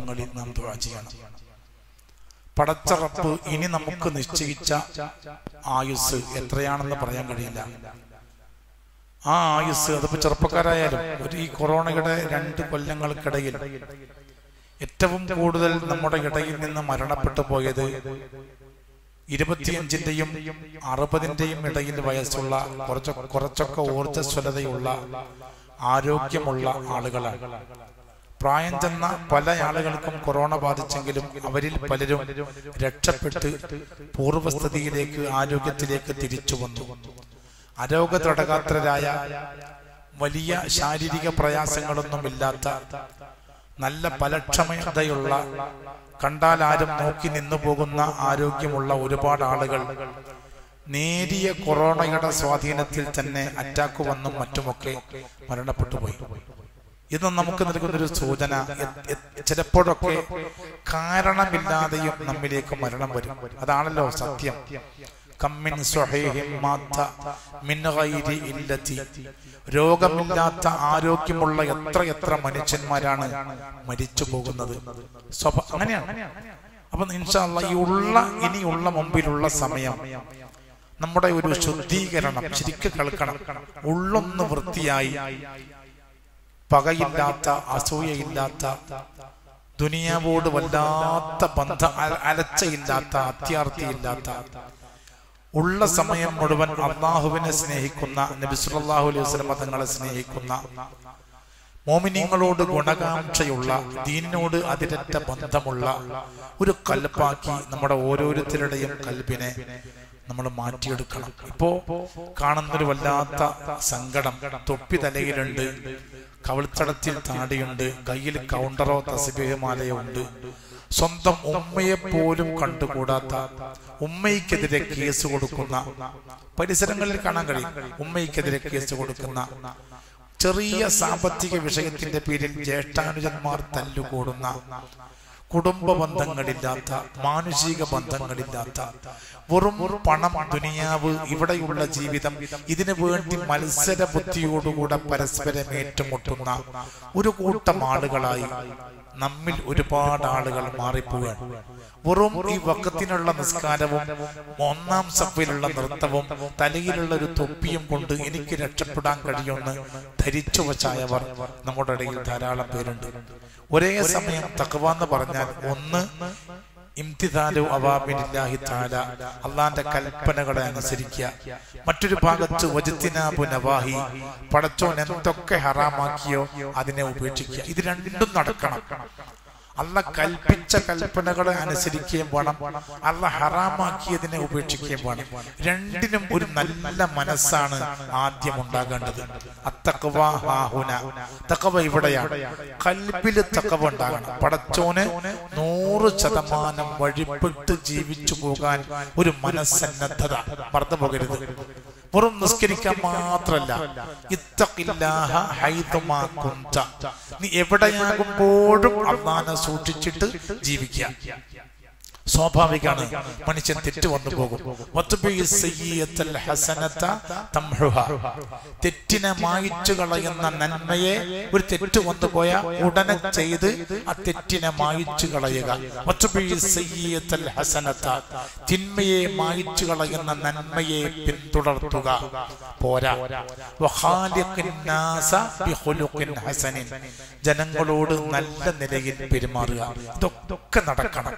സന്ദർഭങ്ങളിൽ നാം ദുആ ചെയ്യണം. പടച്ച റബ്ബ് ഇനി നമുക്ക് നിശ്ചയിച്ച ആയുസ് എത്രയാണെന്ന് പറയാൻ കഴിയില്ല. ആ ആയുസ് അതിപ്പോ ചെറുപ്പക്കാരായാലും ഈ കൊറോണയുടെ 2 കൊല്ലങ്ങൾക്കിടയിൽ ഏറ്റവും കൂടുതൽ നമ്മുടെ ഇടയിൽ നിന്ന് മരണപ്പെട്ടു പോയത് 25-ന്റെയും 60-ന്റെയും ഇടയിൽ വയസ്സുള്ള കുറച്ചൊക്കെ ഊർജ്ജസ്വലതയുള്ള ആരോഗ്യമുള്ള ആളുകളാണ്. പ്രായം ചെന്ന പല ആളുകൾക്കും കൊറോണ ബാധിച്ചെങ്കിലും അവരിൽ പലരും രക്ഷപ്പെട്ട് പൂർവ്വസ്ഥിതിയിലേക്ക് ആരോഗ്യത്തിലേക്ക് തിരിച്ചു വന്നു. അരോഗതടകാത്രരായ വലിയ ശാരീരിക പ്രയാസങ്ങളൊന്നുമില്ലാത്ത നല്ല ഫലക്ഷമതയുള്ള കണ്ടാൽ ആരും നോക്കി നിന്നു പോകുന്ന ആരോഗ്യമുള്ള ഒരുപാട് ആളുകൾ നേരിയ കൊറോണയുടെ സ്വാധീനത്തിൽ തന്നെ അറ്റാക്ക് വന്നും മറ്റുമൊക്കെ മരണപ്പെട്ടു പോയി. ഇത് നമുക്ക് നൽകുന്നൊരു സൂചന, ചിലപ്പോഴൊക്കെ കാരണമില്ലാതെയും നമ്മിലേക്ക് മരണം വരും. അതാണല്ലോ സത്യം. രോഗമില്ലാത്ത ആരോഗ്യമുള്ള എത്ര മനുഷ്യന്മാരാണ് മരിച്ചു പോകുന്നത്. അങ്ങനെയാണ്. അപ്പൊ ഇൻഷാ അല്ലാഹ് ഇനിയുള്ള മുമ്പിലുള്ള സമയം നമ്മുടെ ഒരു ശുദ്ധീകരണം ശരിക്കും കേൾക്കണം. ഉള്ളൊന്ന് വൃത്തിയായി, പകയില്ലാത്ത, അസൂയയില്ലാത്ത, ദുനിയാവോട് വല്ലാത്ത ബന്ധം, അലച്ചയില്ലാത്ത, അത്യാർത്തിയില്ലാത്ത, ഉള്ള സമയം മുഴുവൻ അല്ലാഹുവിനെ സ്നേഹിക്കുന്ന, നബി സല്ലല്ലാഹു അലൈഹി വസല്ലം തങ്ങളെ സ്നേഹിക്കുന്ന, മോമിനീങ്ങളോട് ഗുണകാംക്ഷയുള്ള, ദീനിനോട് അതിരറ്റ ബന്ധമുള്ള ഒരു കൽപ്പാക്കി നമ്മുടെ ഓരോരുത്തരുടെയും കൽബിനെ നമ്മൾ മാറ്റിയെടുക്കണം. ഇപ്പോ കാണുന്നൊരു വല്ലാത്ത സങ്കടം. തൊപ്പി തലയിലുണ്ട്, കവിൾത്തടത്തിൽ താടിയുണ്ട്, കയ്യിൽ കൗണ്ടറോ തസ്ബീഹ് മാലയോ ഉണ്ട്. സ്വന്തം ഉമ്മയെ പോലും കണ്ടുകൂടാത്ത, ഉമ്മയ്ക്കെതിരെ കേസ് കൊടുക്കുന്ന, പരിസരങ്ങളിൽ കാണാൻ കഴിയും, ഉമ്മയ്ക്കെതിരെ കേസ് കൊടുക്കുന്ന, ചെറിയ സാമ്പത്തിക വിഷയത്തിന്റെ പേരിൽ ജ്യേഷ്ഠാനുജന്മാർ തല്ലുകൂടുന്ന, കുടുംബ ബന്ധങ്ങളില്ലാത്ത, മാനുഷിക ബന്ധങ്ങളില്ലാത്ത, വെറും പണം, ദുനിയാവ്, ഇവിടെയുള്ള ജീവിതം, ഇതിനു വേണ്ടി മത്സര ബുദ്ധിയോടുകൂടെ പരസ്പരം ഏറ്റുമുട്ടുന്ന ഒരു കൂട്ടം ആളുകളായി നമ്മിൽ ഒരുപാട് ആളുകൾ മാറിപ്പോവുകയാണ്. വെറും ഈ വഖത്തിനുള്ള നിസ്കാരവും 1-ാം സഫിലുള്ള നൃത്തവും തലയിലുള്ള ഒരു തൊപ്പിയും കൊണ്ട് എനിക്ക് രക്ഷപ്പെടാൻ കഴിയുമെന്ന് ധരിച്ചു വച്ചായവർ നമ്മുടെ ഇടയിൽ ധാരാളം പേരുണ്ട്. ഒരേ സമയം തഖ്വ എന്ന് പറഞ്ഞാൽ ഒന്ന് ഇംതിസാലു അവാമിരില്ലാഹി തആല, അല്ലാഹുവിന്റെ കൽപ്പനകളെ അനുസരിക്കുക. മറ്റൊരു ഭാഗത്ത് വജ്തിനാബു നവാഹി, പടച്ചോൻ എന്തൊക്കെ ഹറാമാക്കിയോ അതിനെ ഉപേക്ഷിക്കുക. ഇത് രണ്ടും നടക്കണം. അല്ലാഹ് കൽപ്പിച്ച കൽപ്പനകളെ അനുസരിക്കുകയും വേണം, അല്ലാഹ് ഹറാമാക്കിയതിനെ ഉപേക്ഷിക്കുകയും വേണം. രണ്ടിനും ഒരു നല്ല മനസ്സാണ് ആദ്യം ഉണ്ടാകേണ്ടത്. അത്തഖ്വ ഹാഹുന, തഖ്വ ഇവിടെയാണ്. ഖൽബിൽ തഖ്വ ഉണ്ടാകണം. പടച്ചോന് 100% വഴിപ്പെട്ട് ജീവിച്ചു പോകാൻ ഒരു മനസ്സന്നദ്ധത, മറന്നു പോകരുത്. വെറും നിസ്കരിക്കാൻ മാത്രല്ല, ഇത്തഖില്ലാഹ ഹൈതുമാ കുന്ത, നീ എവിടെയാകുമ്പോഴും അല്ലാഹനെ സൂക്ഷിച്ചിട്ട് ജീവിക്കുക. സ്വാഭാവികമാണ്, മനുഷ്യൻ തെറ്റ് വന്നു പോകും. തെറ്റിനെ മായിച്ചു കളയുന്ന നന്മയെ, ഒരു തെറ്റ് വന്നു പോയാൽ ഉടനെ ചെയ്ത് ആ തെറ്റിനെ മായിച്ചു കളയുക. തിന്മയെ മായിച്ചു കളയുന്ന നന്മയെ പിന്തുടർത്തുക. പോരാ, ജനങ്ങളോട് നല്ല നിലയിൽ പെരുമാറുക. ഇതൊക്കെ നടക്കണം.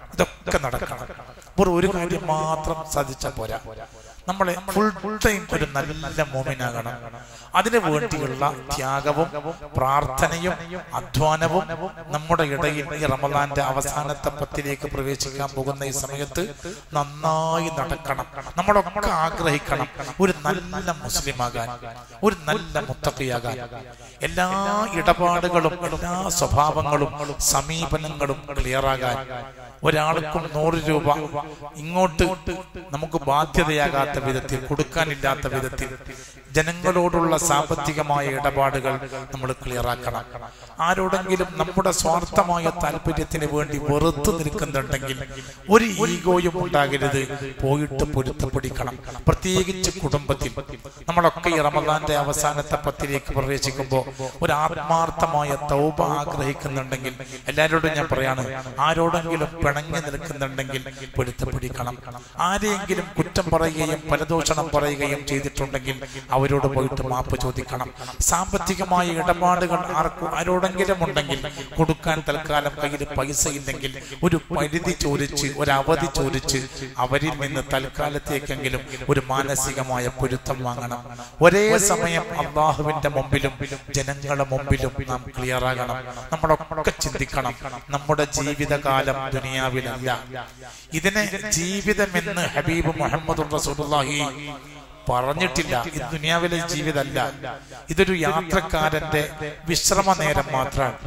ഒരു കാര്യം മാത്രം സാധിച്ചാൽ പോരാ, നമ്മളെ ഫുൾ ടൈം ഒരു നല്ല മോമിനാകണം. അതിനു വേണ്ടിയുള്ള ത്യാഗവും പ്രാർത്ഥനയും അധ്വാനവും നമ്മുടെ ഇടയിൽ ഈ റമദാന്റെ അവസാനത്തെ 10ലേക്ക് പ്രവേശിക്കാൻ പോകുന്ന ഈ സമയത്ത് നന്നായി നടക്കണം. നമ്മളൊക്കെ ആഗ്രഹിക്കണം ഒരു നല്ല മുസ്ലിമാകാൻ, ഒരു നല്ല മുത്തഖിയാകാൻ. എല്ലാ ഇടപാടുകളും, എല്ലാ സ്വഭാവങ്ങളും, സമീപനങ്ങളും ക്ലിയറാകാൻ. ഒരാൾക്കും 100 രൂപ ഇങ്ങോട്ട് നമുക്ക് ബാധ്യതയാകാത്ത വിധത്തിൽ, കൊടുക്കാനില്ലാത്ത വിധത്തിൽ ജനങ്ങളോടുള്ള സാമ്പത്തികമായ ഇടപാടുകൾ നമ്മൾ ക്ലിയർ ആക്കണം. ആരോടെങ്കിലും നമ്മുടെ സ്വാർത്ഥമായ താല്പര്യത്തിന് വേണ്ടി വെറുത്തു നിൽക്കുന്നുണ്ടെങ്കിൽ ഒരു ഈഗോയും ഉണ്ടാകരുത്, പോയിട്ട് പൊരുത്തപ്പെടിക്കണം. പ്രത്യേകിച്ച് കുടുംബത്തിൽ നമ്മളൊക്കെ ഈ റമദാന്റെ അവസാനത്തെ 10ലേക്ക് പ്രവേശിക്കുമ്പോൾ ഒരു ആത്മാർത്ഥമായ തൗബ ആഗ്രഹിക്കുന്നുണ്ടെങ്കിൽ എല്ലാവരോടും ഞാൻ പറയാണ്, ആരോടെങ്കിലും പിണങ്ങി നിൽക്കുന്നുണ്ടെങ്കിൽ പൊരുത്തപ്പെടിക്കണം. ആരെയെങ്കിലും കുറ്റം പറയുകയും പരദൂഷണം പറയുകയും ചെയ്തിട്ടുണ്ടെങ്കിൽ അവരോട് പോയിട്ട് മാപ്പ് ചോദിക്കണം. സാമ്പത്തികമായ ഇടപാടുകൾ ആരോടെങ്കിലും ഉണ്ടെങ്കിൽ കൊടുക്കാൻ തൽക്കാലം കയ്യിൽ പൈസ ഇല്ലെങ്കിൽ ഒരു പരിധി ചോദിച്ച്, ഒരു അവധി ചോദിച്ച് അവരിൽ നിന്ന് തൽക്കാലത്തേക്കെങ്കിലും ഒരു മാനസികമായ പൊരുത്തം വാങ്ങണം. ഒരേ സമയം അള്ളാഹുവിന്റെ മുമ്പിലും ജനങ്ങളുടെ മുമ്പിലും നാം ക്ലിയർ ആകണം. നമ്മളൊക്കെ ചിന്തിക്കണം, നമ്മുടെ ജീവിതകാലം ദുനിയാവിലല്ല. ഇതിനെ ജീവിതമെന്ന് ഹബീബ് മുഹമ്മദ് റസൂലുള്ളാഹി പറഞ്ഞിട്ടില്ല. ഇത് ദുനിയാവിലെ ജീവിതമല്ല, ഇതൊരു യാത്രക്കാരന്റെ വിശ്രമ നേരം മാത്രമാണ്.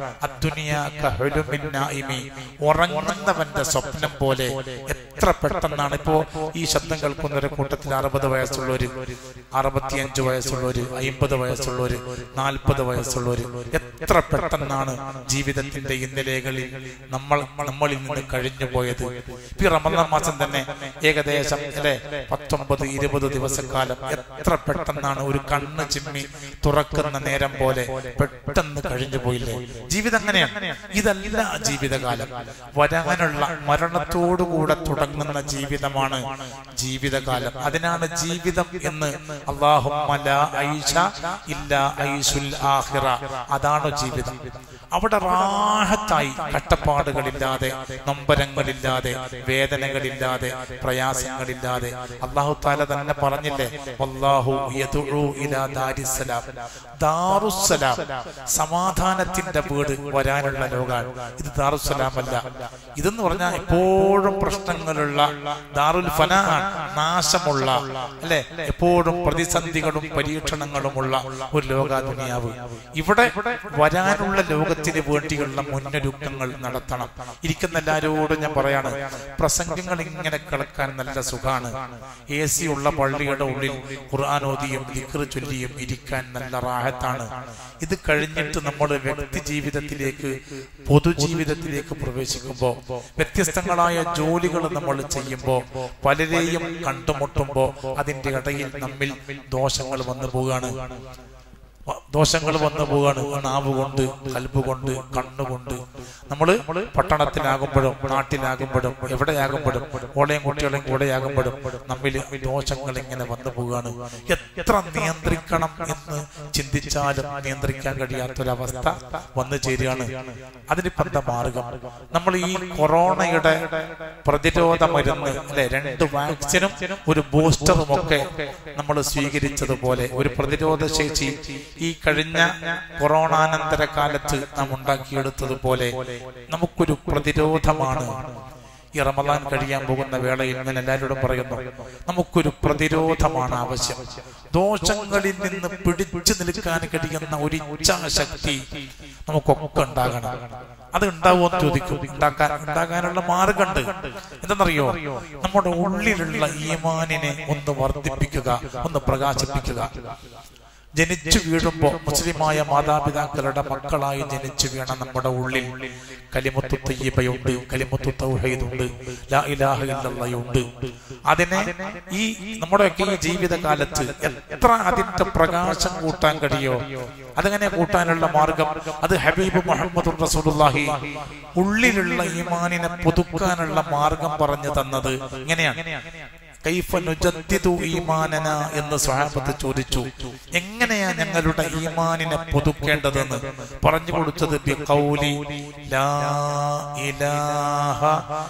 ഉറങ്ങുന്നവന്റെ സ്വപ്നം പോലെ എത്ര പെട്ടെന്നാണ്. ഇപ്പോ ഈ ശബ്ദം കേൾക്കുന്നവരുടെ കൂട്ടത്തിൽ 60 വയസ്സുള്ളവര്, 65 വയസ്സുള്ളവര്, 50 വയസ്സുള്ളവര്, 40 വയസ്സുള്ളവര്, എത്ര പെട്ടെന്നാണ് ജീവിതത്തിന്റെ ഇന്നലെകളിൽ നമ്മളിൽ നിന്ന് കഴിഞ്ഞു പോയത്. ഈ റമദാൻ മാസം തന്നെ ഏകദേശം 19-20 ദിവസക്കാലം എത്ര പെട്ടെന്നാണ് ഒരു കണ്ണ് ചിമ്മി തുറക്കുന്ന നേരം പോലെ പെട്ടെന്ന് കഴിഞ്ഞു പോയില്ലേ. ജീവിതം അങ്ങനെയാണ്. ഇതല്ല ജീവിതകാലം. വരാനുള്ള മരണത്തോടുകൂടെ തുടങ്ങുന്ന ജീവിതമാണ് ജീവിതകാലം. അതിനാണ് ജീവിതം എന്ന് അല്ലാഹുമ്മ ലാ ഐശ ഇല്ലാ ഐശുൽ ആഖിറ. അതാണ് ജീവിതം. അവിടെ റാഹത്തായി, കഷ്ടപ്പാടുകളില്ലാതെ, നൊമ്പരങ്ങളില്ലാതെ, വേദനകളില്ലാതെ, പ്രയാസങ്ങളില്ലാതെ. അല്ലാഹു തആല തന്നെ പറഞ്ഞില്ലേ, വല്ലാഹു യദഉ ഇലാ ദാരിസ്സലാം. ദാറുസ്സലാം, സമാധാനത്തിന്റെ വീട് വരാനുള്ള ലോകാണ്. ഇത് ദാറുസ്സലാം അല്ല. ഇതെന്ന് പറഞ്ഞാൽ എപ്പോഴും പ്രശ്നങ്ങളുള്ള ദാറുൽ ഫനാ, നാശമുള്ള, അല്ലെ, എപ്പോഴും പ്രതിസന്ധികളും പരീക്ഷണങ്ങളുമുള്ള ഒരു ലോക ദുനിയാവ്. ഇവിടെ വരാനുള്ള ലോകത്തിന് വേണ്ടിയുള്ള മുന്നൊരുക്കങ്ങൾ നടത്തണം. ഇരിക്കുന്ന എല്ലാവരോടും ഞാൻ പറയാണ്, പ്രസംഗങ്ങൾ ഇങ്ങനെ കേൾക്കാൻ നല്ല സുഖാണ്. AC ഉള്ള പള്ളിയുടെ ഉള്ളിൽ ഖുർആൻ ഓതിയും ദിക്ർ ചൊല്ലിയും ഇരിക്കാൻ നല്ല റാഹത്താണ്. ഇത് കഴിഞ്ഞിട്ട് നമ്മൾ വ്യക്തി ജീവിതത്തിലേക്ക്, പൊതുജീവിതത്തിലേക്ക് പ്രവേശിക്കുമ്പോൾ, വ്യത്യസ്തങ്ങളായ ജോലികൾ നമ്മൾ ചെയ്യുമ്പോൾ, പലരെയും കണ്ടുമുട്ടുമ്പോൾ അതിന്റെ ഇടയിൽ നമ്മിൽ ദോഷങ്ങൾ വന്നു പോവുകയാണ്. നാവ് കൊണ്ട്, കൽബ് കൊണ്ട്, കണ്ണുകൊണ്ട്. നമ്മള് പട്ടണത്തിലാകുമ്പോഴും നാട്ടിലാകുമ്പോഴും എവിടെയാകുമ്പോഴും ഓളയും കുട്ടികളെയും കൂടെയാകുമ്പോഴും നമ്മിൽ ദോഷങ്ങൾ ഇങ്ങനെ വന്നു പോവുകയാണ്. എത്ര നിയന്ത്രിക്കണം എന്ന് ചിന്തിച്ചാലും നിയന്ത്രിക്കാൻ കഴിയാത്തൊരവസ്ഥ വന്നു ചേരുകയാണ്. അതിനിപ്പോ എന്താ മാർഗം? നമ്മൾ ഈ കൊറോണയുടെ പ്രതിരോധ മരുന്ന്, അല്ലെ, 2 വാക്സിനും ഒരു ബൂസ്റ്ററും ഒക്കെ നമ്മൾ സ്വീകരിച്ചതുപോലെ ഒരു പ്രതിരോധ ശേഷി ഈ കഴിഞ്ഞ കൊറോണാനന്തര കാലത്ത് നാം ഉണ്ടാക്കിയെടുത്തതുപോലെ നമുക്കൊരു പ്രതിരോധമാണ് ഈ റമദാൻ കഴിയാൻ പോകുന്ന വേളയിൽ. ഞാൻ എല്ലാവരോടും പറയുന്നു, നമുക്കൊരു പ്രതിരോധമാണ് ആവശ്യം. ദോഷങ്ങളിൽ നിന്ന് പിടിച്ചു നിൽക്കാൻ കഴിയുന്ന ഒരു ഇച്ഛാശക്തി നമുക്കൊക്കെ ഉണ്ടാകണം. അത് ഉണ്ടാവുമെന്ന് ചോദിക്കും. ഉണ്ടാകാനുള്ള മാർഗമുണ്ട്. എന്തെന്നറിയോ? നമ്മുടെ ഉള്ളിലുള്ള ഈമാനിനെ ഒന്ന് വർദ്ധിപ്പിക്കുക, ഒന്ന് പ്രകാശിപ്പിക്കുക. ജനിച്ചു വീഴുമ്പോൾ മുസ്ലിമായ മാതാപിതാക്കളുടെ മക്കളായി ജനിച്ചു വീണ നമ്മുടെ ഉള്ളിൽ കലിമത്തു തയ്യിബയുണ്ട്, കലിമത്തു തൗഹീദുണ്ട്, ലാ ഇലാഹ ഇല്ലല്ലാഹുണ്ട്. അതിനെ ഈ നമ്മുടെയൊക്കെ ഈ ജീവിതകാലത്ത് എത്ര അതിന്റെ പ്രകാശം കൂട്ടാൻ കഴിയോ അതങ്ങനെ കൂട്ടാനുള്ള മാർഗം അത് ഹബീബ് മുഹമ്മദ് റസൂലുള്ളാഹി ഉള്ളിലുള്ള ഈമാനിനെ പുതുക്കാനുള്ള മാർഗം പറഞ്ഞു തന്നത് ഇങ്ങനെയാണ്. കൈഫ നുജദ്ദിദു ഈമാനന എന്ന് സ്വഹാബത്ത് ചോദിച്ചു. എങ്ങനെയാ ഞങ്ങളുടെ ഈമാനിനെ പുതുക്കേണ്ടതെന്ന് പറഞ്ഞു കൊടുത്തത് ബിഖൗലി ലാ ഇലാഹ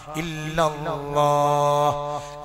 ഇല്ലല്ലാഹ്.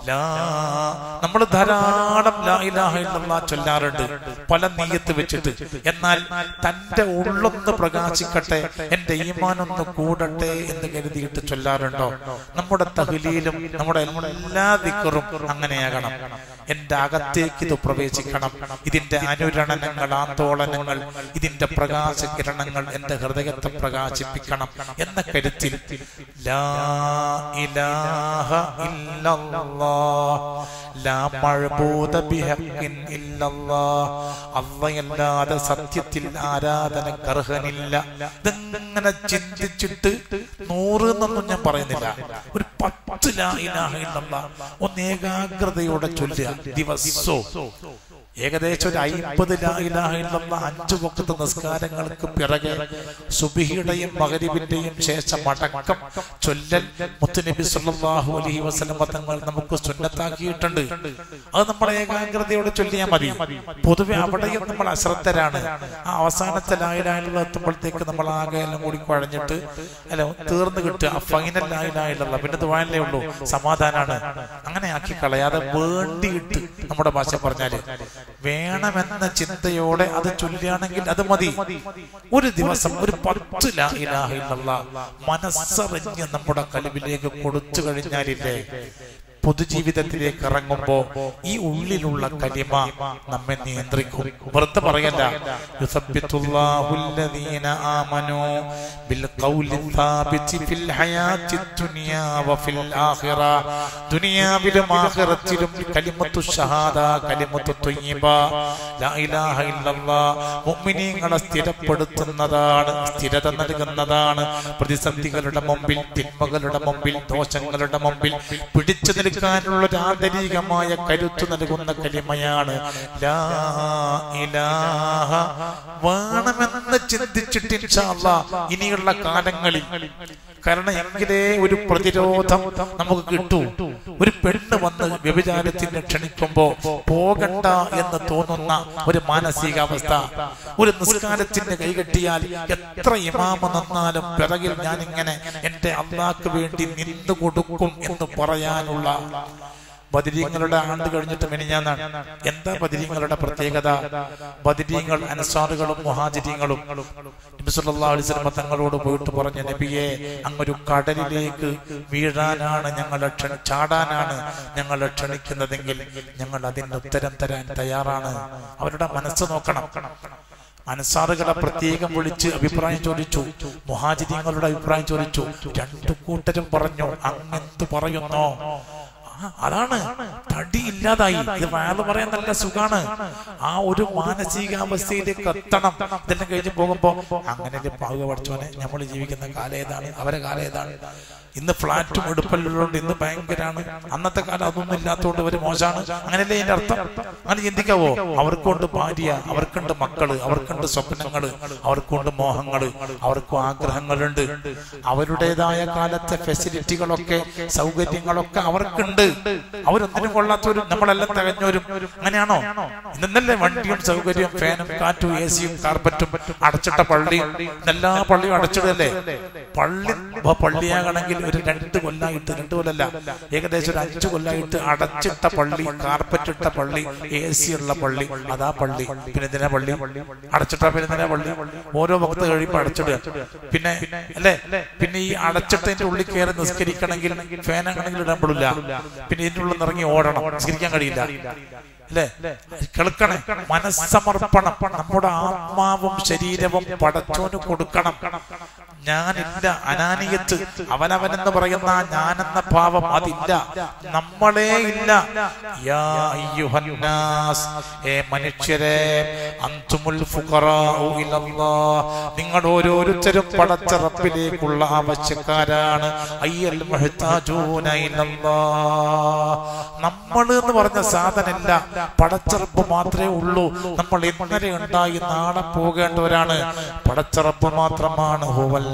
നമ്മൾ ധാരാളം ലാ ഇലാഹ ഇല്ലല്ലാഹ് ചൊല്ലാറുണ്ട് പല നിയ്യത്ത് വെച്ചിട്ട്. എന്നാൽ തന്റെ ഉള്ളൊന്ന് പ്രകാശിക്കട്ടെ, എന്റെ ഈമാനൊന്ന് കൂടട്ടെ എന്ന് കരുതിയിട്ട് ചൊല്ലാറുണ്ടോ? നമ്മുടെ തഹ്ലീലും നമ്മുടെ എല്ലാ ദിക്റും അങ്ങനെയാകണം. എന്റെ അകത്തേക്ക് ഇത് പ്രവേശിക്കണം. ഇതിന്റെ അനുരണനങ്ങൾ, ആന്തോളനങ്ങൾ, ഇതിന്റെ പ്രകാശകിരണങ്ങൾ എന്റെ ഹൃദയത്തെ പ്രകാശിപ്പിക്കണം എന്ന കരുത്തിൽ ലാ ഇലാഹ ഇല്ലല്ലാഹ് ലാ മഅബൂദ ബിഹഖിൻ ഇല്ലല്ലാഹ്, അല്ലാഹുവല്ലാതെ സത്യത്തിൽ ആരാധനക്ക് അർഹനില്ല. ഇതെങ്ങനെ ചിന്തിച്ചിട്ട് 100 എന്നൊന്നും ഞാൻ പറയുന്നില്ല, ഒരു 10 ലാ ഇലാഹ ഇല്ലല്ലാഹ് ഒന്ന് ഏകാഗ്രതയോടെ ചൊല്ലുക ദിവസവും. ഏകദേശം ഒരു 50 ലാ ഇലാഹ ഇല്ലല്ലാഹ് 5 വഖ്ത് നിസ്കാരങ്ങൾക്ക് പിറകെ സുബ്ഹിയുടെയും മഗ്രിബിന്റെയും ശേഷം അടക്കം ചൊല്ലൽ മുത്തുനബി സല്ലല്ലാഹു അലൈഹി വസല്ലം തങ്ങൾ നമുക്ക് സുന്നത്താക്കിയിട്ടുണ്ട്. അത് നമ്മൾ ഏകാഗ്രതയോടെ ചൊല്ലിയാൽ മതി. പൊതുവെ അവിടെയും നമ്മൾ അശ്രദ്ധരാണ്. ആ അവസാനത്തെ ലാ ഇലാഹ ഇല്ലല്ലാഹ് എത്തുമ്പോഴത്തേക്ക് നമ്മൾ ആകെ എല്ലാം കൂടി കുഴഞ്ഞിട്ട് അല്ല തീർന്നു കിട്ടുക. ആ ഫൈനൽ ലാ ഇലാഹ ഇല്ലല്ലാഹ് പിന്നെ ദുആയിലേ ഉള്ളൂ, സമാധാനാണ്. അങ്ങനെ ആക്കി കളയാതെ വേണ്ടിയിട്ട് നമ്മുടെ ഭാഷ പറഞ്ഞാല് വേണമെന്ന ചിന്തയോടെ അത് ചൊല്ലുകയാണെങ്കിൽ അത് മതി. ഒരു ദിവസം ഒരു 10 ലാ ഇലാഹ ഇല്ലല്ലാഹ് മനസ്സറിഞ്ഞ് നമ്മുടെ കൽബിലേക്ക് കൊടുത്തു കഴിഞ്ഞാലില്ലേ, പൊതുജീവിതത്തിലേക്ക് ഇറങ്ങുമ്പോ ഈ ഉള്ളിലുള്ള കലിമ നമ്മെ നിയന്ത്രിക്കും. വെറുതെ പറയല്ല, യുസബ്ബിതുല്ലാഹുല്ലദീന ആമനൂ ബിൽ ഖൗലി സാബിതി ഫിൽ ഹയാത്തി ദുനിയാ വഫിൽ ആഖിറ. ദുനിയാവിലും ആഖിറത്തിലും കലിമത്തു ഷഹാദ, കലിമത്തു ത്വയ്യിബ, ലാ ഇലാഹ ഇല്ലല്ലാഹ് മുഅ്മിനീങ്ങളെ സ്ഥിരപ്പെടുത്തുന്നതാണ്, സ്ഥിരത നൽകുന്നതാണ്. പ്രതിസന്ധികളുടെ മുമ്പിൽ, തിന്മകളുടെ മുമ്പിൽ, ദോഷങ്ങളുടെ മുമ്പിൽ പിടിച്ചു നുള്ള ആന്തരികമായ കരുത്ത് നൽകുന്ന കലിമയാണ് ലാ ഇലാഹ. വേണമെന്ന് ചിന്തിച്ചിട്ട് ഇൻഷാ അല്ലാഹ് ഇനിയുള്ള കാലങ്ങളിൽ, കാരണം എങ്കിലേ ഒരു പ്രതിരോധം നമുക്ക് കിട്ടൂ. ഒരു പെണ്ണ് വന്ന് വ്യഭിചാരത്തിന് ക്ഷണിക്കുമ്പോ പോകണ്ട എന്ന് തോന്നുന്ന ഒരു മാനസികാവസ്ഥ, ഒരു നിസ്കാരത്തിന് കൈകെട്ടിയാൽ എത്ര ഇമാമ നന്നാലും പിറകിൽ ഞാനിങ്ങനെ എന്റെ അല്ലാഹ്ക്ക് വേണ്ടി നിന്നു കൊടുക്കും എന്ന് പറയാനുള്ള ബദരീങ്ങളുടെ ആണ്ട് കഴിഞ്ഞിട്ട് മിനിഞ്ഞാന്നാണ്. എന്താ ബദരീങ്ങളുടെ പ്രത്യേകത? ബദരീങ്ങൾ അൻസാറുകളും മുഹാജിരീങ്ങളും നബി സല്ലല്ലാഹു അലൈഹി വസല്ലം തങ്ങളോട് പോയിട്ട് പറഞ്ഞു, നബിയെ, അങ്ങൊരു കടലിലേക്ക് വീഴാനാണ് ഞങ്ങളെ ചാടാനാണ് ഞങ്ങളെ ക്ഷണിക്കുന്നതെങ്കിൽ ഞങ്ങൾ അതിന് ഉത്തരം തരാൻ തയ്യാറാണ്. അവരുടെ മനസ്സ് നോക്കണം. അൻസാറുകളെ പ്രത്യേകം വിളിച്ച് അഭിപ്രായം ചോദിച്ചു, മുഹാജിരീങ്ങളുടെ അഭിപ്രായം ചോദിച്ചു. 2 കൂട്ടരും പറഞ്ഞു, അങ്ങെന്ത് പറയുന്നോ? അതാണ് തടി ഇല്ലാതായി. ഇത് വയറ് പറയാൻ നല്ല സുഖാണ്. ആ ഒരു മാനസികാവസ്ഥയിലേക്ക് എത്തണം. ഇതെല്ലാം കഴിഞ്ഞ് പോകുമ്പോ അങ്ങനെ പാക പഠിച്ചോനെ, നമ്മൾ ജീവിക്കുന്ന കാലം ഏതാണ്, അവരെ കാലം ഏതാണ്? ഇന്ന് ഫ്ലാറ്റും എടുപ്പല്ലുള്ളതുകൊണ്ട് ഇന്ന് ഭയങ്കരാണ്. അന്നത്തെ കാലം അതൊന്നും ഇല്ലാത്തതുകൊണ്ട് ഒരു മോശമാണ്. അങ്ങനെയല്ലേ ഇതിന്റെ അർത്ഥം? അങ്ങനെ ചിന്തിക്കാവോ? അവർക്കുണ്ട് ഭാര്യ, അവർക്കുണ്ട് മക്കള്, അവർക്കുണ്ട് സ്വപ്നങ്ങള്, അവർക്കുണ്ട് മോഹങ്ങള്, അവർക്കും ആഗ്രഹങ്ങളുണ്ട്. അവരുടേതായ കാലത്തെ ഫെസിലിറ്റികളൊക്കെ, സൗകര്യങ്ങളൊക്കെ അവർക്കുണ്ട്. അവരൊന്നിനും കൊള്ളാത്തവരും നമ്മളെല്ലാം തികഞ്ഞവരും. അങ്ങനെയാണോ? ഇന്നല്ലേ വണ്ടിയും സൗകര്യവും, ഫാനും കാറ്റും AC-യും കാർപ്പറ്റും, അടച്ചിട്ട പള്ളിയും, എല്ലാ പള്ളിയും അടച്ചിടല്ലേ. പള്ളിയാകണമെങ്കിൽ ഒരു 2 കൊല്ലായിട്ട്, 2 കൊല്ലല്ല, ഏകദേശം ഒരു 5 കൊല്ലായിട്ട് അടച്ചിട്ട പള്ളി, കാർപ്പറ്റിട്ട പള്ളി, AC ഉള്ള പള്ളി, അതാ പള്ളി. പിന്നെ എന്തിനാ പള്ളി അടച്ചിട്ട? പിന്നെ എന്തിനാ പള്ളി? ഓരോ വക്ത് കഴിയുമ്പോൾ അടച്ചിടുക. പിന്നെ അല്ലേ, പിന്നെ ഈ അടച്ചിട്ടതിന്റെ ഉള്ളിൽ കയറി നിസ്കരിക്കണമെങ്കിൽ ഫാൻ ആണെങ്കിൽ ഇടാൻ പാടില്ല. പിന്നെ ഇതിന്റെ ഉള്ളിൽ ഇറങ്ങി ഓടണം, നിസ്കരിക്കാൻ കഴിയില്ല. അല്ലേ? കേൾക്കണേ, മനസ്സമർപ്പണം. നമ്മുടെ ആത്മാവും ശരീരവും പടച്ചോന് കൊടുക്കണം. ഞാനില്ല, അനാനിയത്ത്, അവനവനെന്ന് പറയുന്ന ഞാനെന്ന ഭാവം അതില്ല, നമ്മളേ ഇല്ല. യാ അയ്യുഹന്നാസ്, ഏ മനുഷ്യരെ, അൻതുമുൽ ഫുഖറാഉ ഇലല്ലാഹ്, നിങ്ങൾ ഓരോരുത്തരും പടച്ച റബ്ബിലേക്കുള്ള ആവശ്യക്കാരാണ്. അയ്യൽ മുഹ്താജൂന ഇലല്ലാഹ്, നമ്മൾ എന്ന് പറഞ്ഞ സാധനമില്ല, പടച്ച റബ്ബ് മാത്രമേ ഉള്ളൂ. നമ്മൾ ഇന്നലെ ഉണ്ടായി നാളെ പോകേണ്ടവരാണ്. പടച്ച റബ്ബ് മാത്രമാണ്.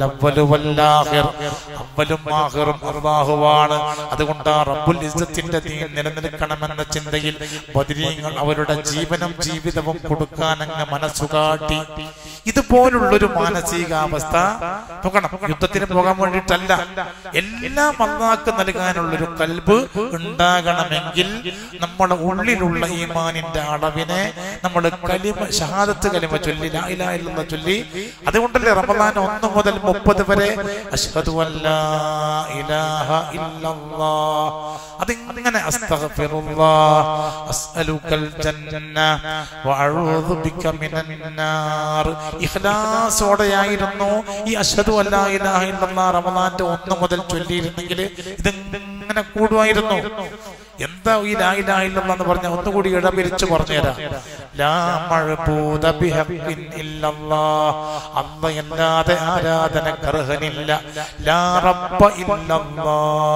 അവലും ആഖിറും അല്ലാഹുവാണ്. അതുകൊണ്ട് ആ റബ്ബുൽ ഇസ്സത്തിന്റെ ദീൻ നിലനിൽക്കണമെന്ന ചിന്തയിൽ ബദരീങ്ങൾ അവരുടെ ജീവനും ജീവിതവും കൊടുക്കാൻ അങ്ങ് മനസ്സുകാട്ടി. ഇതുപോലുള്ളൊരു മാനസികാവസ്ഥ നോക്കണം. യുദ്ധത്തിന് പോകാൻ വേണ്ടിയിട്ടല്ല, എല്ലാം അല്ലാഹ്ക്ക് നൽകാനുള്ളൊരു കൽബ് ഉണ്ടാകണമെങ്കിൽ നമ്മുടെ ഉള്ളിലുള്ള ഈമാനിന്റെ അളവിനെ നമ്മൾ കലിമ, ഷഹാദത്ത് കലിമ ചൊല്ലി, ലാ ഇലാഹ ഇല്ലല്ലാഹ് ചൊല്ലി. അതുകൊണ്ടല്ലേ റമളാൻ 1 മുതൽ 30 വരെ അശ്ഹദു അല്ലാ ഇലാഹ ഇല്ലല്ലാഹ്. അതിങ്ങനെ അസ്തഗ്ഫിറുല്ലാഹ് അസ്അലുകൽ ജന്ന വഅഊദു ബിക മിനന്നാർ. ഇഖ്ലാസോടെയായിരുന്നു ഈ അശ്ഹദു അല്ലാ ഇലാഹ ഇല്ലല്ലാഹ് റമദാന്റെ 1 മുതൽ ചൊല്ലിയിരുന്നെങ്കിൽ ഇതിങ്ങനെ കൂടുമായിരുന്നു. എന്താ ഈ ലാ ഇലാഹ ഇല്ലല്ലാഹ് എന്ന് പറഞ്ഞാൽ ഒന്നുകൂടി ഇടപിരിച്ച് പറഞ്ഞുതരാം. ലാ മഅബൂദ ബിഹഖിൻ ഇല്ലല്ലാഹ്, അല്ലാഹുവല്ലാതെ ആരാധനക്ക് അർഹനില്ല. ലാ റബ്ബ ഇല്ലല്ലാഹ്,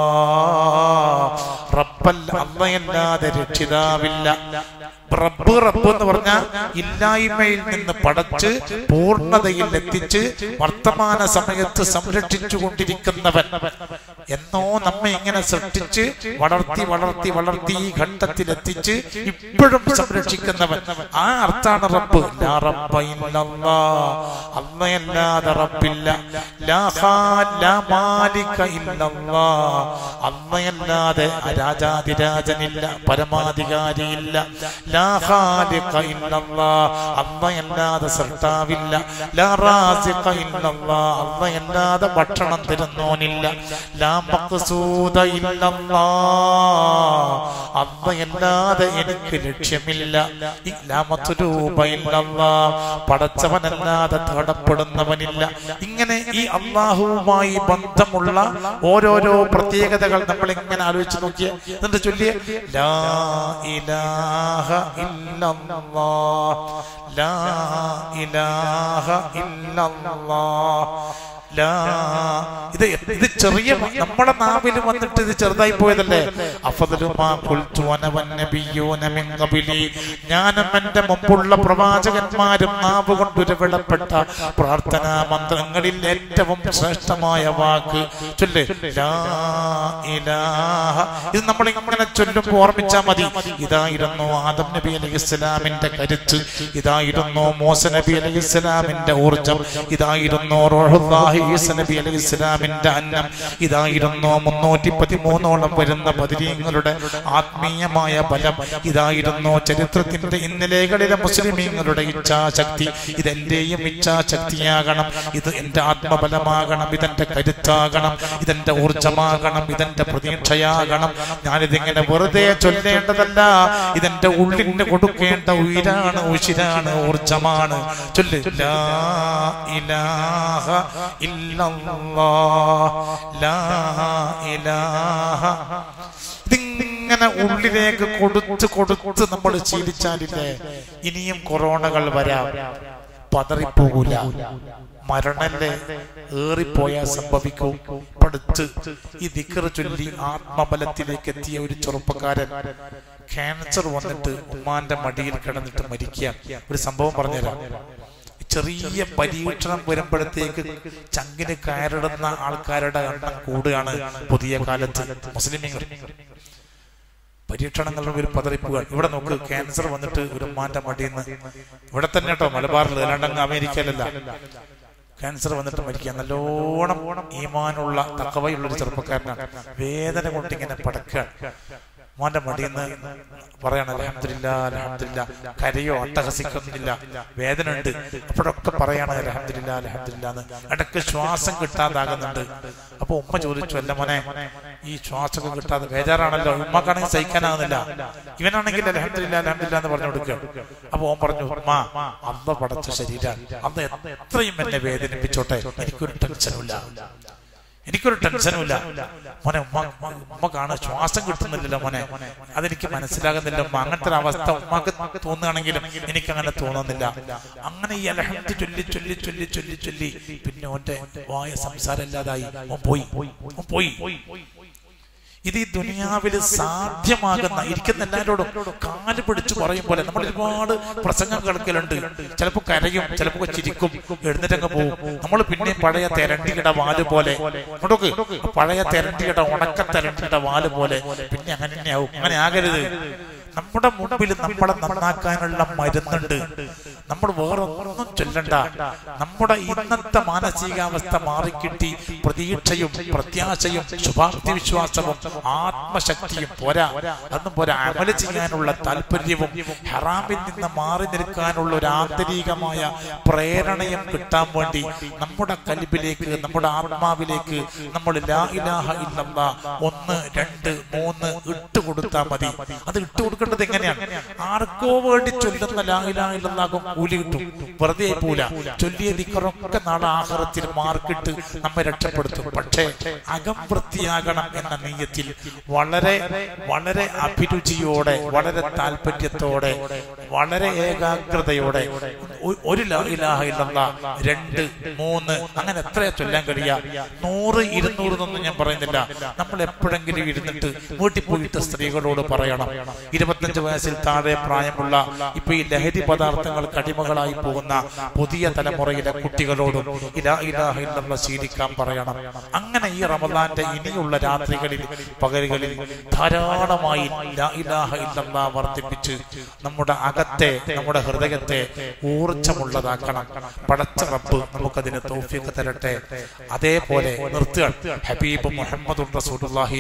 റബ്ബൽ അല്ലാഹുവല്ലാതെ രക്ഷിതാവില്ല. റബ്ബ് റബ്ബ് എന്ന് പറഞ്ഞാൽ ഇല്ലായ്മയിൽ നിന്ന് പടച്ച് പൂർണ്ണതയിൽ എത്തിച്ച് വർത്തമാന സമയത്ത് സംരക്ഷിച്ചു കൊണ്ടിരിക്കുന്നവൻ. എന്നോ നമ്മെ ഇങ്ങനെ സൃഷ്ടിച്ച് വളർത്തി വളർത്തി വളർത്തി ഈ ഘട്ടത്തിലെത്തിച്ച് ഇപ്പോഴും സംരക്ഷിക്കുന്നവൻ. ആ അർത്ഥാണ് റബ്ബ്. ലാ റബ്ബ ഇല്ലല്ലാഹ്, അല്ലാഹുവല്ലാതെ റബ്ബില്ല. ലാ മാലിക ഇല്ലല്ലാഹ്, അല്ലാഹുവല്ലാതെ രാജാതിരാജനില്ല, പരമാധികാരിയില്ല. ലാ ഖാലിഖ ഇല്ലല്ലാഹ്, അല്ലാഹുവല്ലാതെ സൃഷ്ടാവില്ല. ലാ റാസിഖ ഇല്ലല്ലാഹ്, അല്ലാഹുവല്ലാതെ ഭക്ഷണം തരുന്നോനില്ല. ലാ മഖ്സൂദ ഇല്ലല്ലാഹ്, അല്ലാഹുവല്ലാതെ എനിക്ക് ലക്ഷ്യമില്ല. ലാ മത്ലൂബ ഇല്ലല്ലാഹ്, പടച്ചവനല്ലാതെ തേടപ്പെടുന്നവനില്ല. ഇങ്ങനെ ഈ അല്ലാഹുവുമായി ബന്ധമുള്ള ഓരോരോ പ്രത്യേകതകൾ നമ്മൾ ഇങ്ങനെ ആലോചിച്ച് നോക്കിയേ. എന്നിട്ട് ചൊല്ലിയേ ലാ ഇലാഹ ഇല്ലല്ലാഹ്, ലാ ഇലാഹ ഇല്ലല്ലാഹ്. ഇത് ചെറിയ നമ്മുടെ നാവിൽ വന്നിട്ട് ഇത് ചെറുതായി പോയതല്ലേ. ഞാനും എന്റെ മുമ്പുള്ള പ്രവാചകന്മാരും നാവ് കൊണ്ട് ഉരുവിടപ്പെട്ട പ്രാർത്ഥനാ മന്ത്രങ്ങളിൽ ഏറ്റവും ശ്രേഷ്ഠമായ വാക്ക് ചൊല്ല് ലാ ഇലാഹ. ഇത് നമ്മൾ ഇങ്ങനെ ചൊല്ലുമ്പോൾ ഓർമ്മിച്ചാൽ മതി. ഇതായിരുന്നു ആദം നബി അലൈഹിസ്സലാമിന്റെ കരുത്ത്, ഇതായിരുന്നു മൂസ നബി അലൈഹിസ്സലാമിന്റെ ഊർജം, ഇതായിരുന്നു റൂഹുല്ലാഹി ഈസ നബി അലൈഹിസ്സലാമിന്റെ അന്നം, ഇതായിരുന്നു 313ഓളം വരുന്ന ബദരീങ്ങളുടെ ആത്മീയമായ ബലം, ഇതായിരുന്നു ചരിത്രത്തിന്റെ ഇന്നലെകളിലെ മുസ്ലിമീങ്ങളുടെ ഇച്ഛാശക്തി. ഇതെന്റെയും ഇച്ഛാശക്തിയാകണം, ഇത് എന്റെ ആത്മബലമാകണം, ഇതെന്റെ കരുത്താകണം, ഇതെന്റെ ഊർജമാകണം, ഇതെന്റെ പ്രതീക്ഷയാകണം. ഞാനിതിങ്ങനെ വെറുതെ ചൊല്ലേണ്ടതല്ല, ഇതെന്റെ ഉള്ളിന് കൊടുക്കേണ്ട ഉയിരാണ്, ഉശിരാണ്, ഊർജമാണ്. ചൊല്ല് ലാ ഇലാഹ ഇല്ലല്ലാഹ്, ലാ ഇലാഹ. ഇതിങ്ങനെ ഉള്ളിലേക്ക് കൊടുത്ത് കൊടുത്ത് നമ്മൾ ശീലിച്ചാലില്ലേ ഇനിയും കൊറോണകൾ വരാം, പതറിപ്പോകൂല. മരണല്ലേ ഏറിപ്പോയാൽ സംഭവിക്കും. പഠിച്ച് ഈ ദിക്ർ ചൊല്ലി ആത്മബലത്തിലേക്ക് എത്തിയ ഒരു ചെറുപ്പക്കാരൻ ക്യാൻസർ വന്നിട്ട് ഉമ്മാന്റെ മടിയിൽ കിടന്നിട്ട് മരിക്കുക. ഒരു സംഭവം പറഞ്ഞുതരാം. ചെറിയ പരീക്ഷണം വരുമ്പോഴത്തേക്ക് ചങ്കിന് കയറിടുന്ന ആൾക്കാരുടെ എണ്ണം കൂടുകയാണ് പുതിയ കാലത്ത്. മുസ്ലിമീങ്ങൾ പരീക്ഷണങ്ങളുടെ ഒരു പതറിപ്പുകൾ. ഇവിടെ നോക്ക്, ക്യാൻസർ വന്നിട്ട് ഒരു ഉമ്മാന്റെ മടിയിൽ നിന്ന്, ഇവിടെ തന്നെ കേട്ടോ, മലബാറിൽ, അല്ലാണ്ട് അമേരിക്കയിലല്ല. ക്യാൻസർ വന്നിട്ട് മരിക്കുക. നല്ലോണം ഈമാനുള്ള തഖ്വയുള്ളൊരു ചെറുപ്പക്കാരനാണ്. വേദന കൊണ്ടിങ്ങനെ പടക്കുക. മോന്റെ മടിയെന്ന് പറയണം അൽഹംദുലില്ലാ അൽഹംദുലില്ലാ. കരയോ അട്ടഹസിക്കൊന്നുമില്ല, വേദന ഉണ്ട്. അപ്പോഴൊക്കെ പറയാണ് അൽഹംദുലില്ലാ അൽഹംദുലില്ലാ എന്ന്. ഇടയ്ക്ക് ശ്വാസം കിട്ടാതാകുന്നുണ്ട്. അപ്പൊ ഉമ്മ ചോദിച്ചു, അല്ല മോനെ ഈ ശ്വാസമൊക്കെ കിട്ടാതെ ബേജാറാണല്ലോ, ഉമ്മക്കാണെങ്കിൽ സഹിക്കാനാകുന്നില്ല, ഇവനാണെങ്കിൽ അൽഹംദുലില്ലാ അൽഹംദുലില്ലാ എന്ന് പറഞ്ഞു കൊടുക്കുക. അപ്പൊ ഓൻ പറഞ്ഞു, ഉമ്മ അന്ന് പടച്ച ശരീരം അന്ന് എത്രയും എന്നെ വേദനിപ്പിച്ചോട്ടെ, എനിക്കൊരു ടെൻഷനുമില്ല, എനിക്കൊരു ടെൻഷനുമില്ല മോനെ. ഉമ്മ കാണാൻ ശ്വാസം കിട്ടുന്നില്ലല്ലോ മോനെ, അതെനിക്ക് മനസ്സിലാകുന്നില്ല ഉമ്മ. അങ്ങനത്തെ ഒരു അവസ്ഥ ഉമ്മക്ക് തോന്നുകയാണെങ്കിലും എനിക്ക് അങ്ങനെ തോന്നുന്നില്ല. അങ്ങനെ ഈ അൽഹംദ് ചൊല്ലി ചൊല്ലി ചൊല്ലി ചൊല്ലി ചൊല്ലി പിന്നെ ഓന്റെ വായ സംസാരം ഇല്ലാതായി. ഓൻ പോയി. ഇത് ഈ ദുനിയാവിൽ സാധ്യമാകുന്ന, ഇരിക്കുന്ന എല്ലാവരോടും കാല് പിടിച്ചു പറയും പോലെ നമ്മൾ ഒരുപാട് പ്രസംഗം കേൾക്കലുണ്ട്. ചിലപ്പോൾ കരയും, ചിലപ്പോൾ ചിരിക്കും, എഴുന്നേറ്റങ്ങ് പോകും. നമ്മൾ പിന്നെ പഴയ തെരണ്ടിയുടെ വാല് പോലെ, പഴയ തെരണ്ടിയുടെ ഉണക്ക തെരണ്ടിയുടെ വാല് പോലെ പിന്നെ അങ്ങനെ തന്നെയാവും. അങ്ങനെ ആകരുത്. നമ്മുടെ മുമ്പിൽ നമ്മളെ നന്നാക്കാനുള്ള മരുന്നുണ്ട്. നമ്മൾ വേറെ ഒന്നും ചൊല്ലണ്ട. നമ്മുടെ ഇന്നത്തെ മാനസികാവസ്ഥ മാറിക്കിട്ടി പ്രതീക്ഷയും പ്രത്യാശയും ശുഭാപ്തി വിശ്വാസവും ആത്മശക്തിയും പോരാ. അതൊന്നും പോരാ. അമല് ചെയ്യാനുള്ള താല്പര്യവും ഹറാമിൽ നിന്ന് മാറി നിൽക്കാനുള്ള ഒരു ആന്തരികമായ പ്രേരണയും കിട്ടാൻ വേണ്ടി നമ്മുടെ കൽബിലേക്ക്, നമ്മുടെ ആത്മാവിലേക്ക് നമ്മൾ ലാ ഇലാഹ ഇല്ലല്ലാഹ് 1 2 3 ഇട്ട് കൊടുത്താൽ മതി. അത് ഇട്ട് കൊടുക്കേണ്ടത് എങ്ങനെയാണ്? ആർക്കോ വേണ്ടി ചൊല്ലുന്ന ലാ ഇലാഹ ഇല്ലല്ലാഹ് കൂലി കിട്ടും, വെറുതെ പോല. ചൊല്ലിയ ദിക്റൊക്കെ നാളെ ആഖിറത്തിൽ മാർക്കിട്ട് നമ്മെ രക്ഷപ്പെടുത്തും. പക്ഷേ അകം വൃത്തിയാകണം എന്ന നീയത്തിൽ വളരെ വളരെ അഭിരുചിയോടെ, വളരെ താല്പര്യത്തോടെ, വളരെ ഏകാഗ്രതയോടെ ഒരു ലാ ഇലാഹ ഇല്ലല്ലാഹ് 2 3 അങ്ങനെ എത്രയാ ചൊല്ലാൻ കഴിയുക? 100 200 എന്നൊന്നും ഞാൻ പറയുന്നില്ല. നമ്മൾ എപ്പോഴെങ്കിലും ഇരുന്നിട്ട് വീട്ടിൽ പോയിട്ട് സ്ത്രീകളോട് പറയണം. 25 വയസ്സിൽ താഴെ പ്രായമുള്ള ഇപ്പൊ ഈ ലഹരി പദാർത്ഥങ്ങൾക്ക് അടിമകളായി പോകുന്ന പുതിയ തലമുറയിലെ കുട്ടികളോടും ലാ ഇലാഹ ഇല്ലല്ലാഹ് ശീലിക്കാൻ പറയണം. അങ്ങനെ ഈ റമദാന്റെ ഇനിയുള്ള രാത്രികളിൽ, പകലുകളിൽ ധാരാളമായി ലാ ഇലാഹ ഇല്ലല്ലാഹ് വർദ്ധിപ്പിച്ച് നമ്മുടെ അകത്തെ, നമ്മുടെ ഹൃദയത്തെ ഊർജ്ജമുള്ളതാക്കണം. പടച്ച റബ്ബ് നമുക്കതിന് തൗഫീഖ് തരട്ടെ. അതേപോലെ നിർത്തുക. ഹബീബ് മുഹമ്മദുർ റസൂലുള്ളാഹി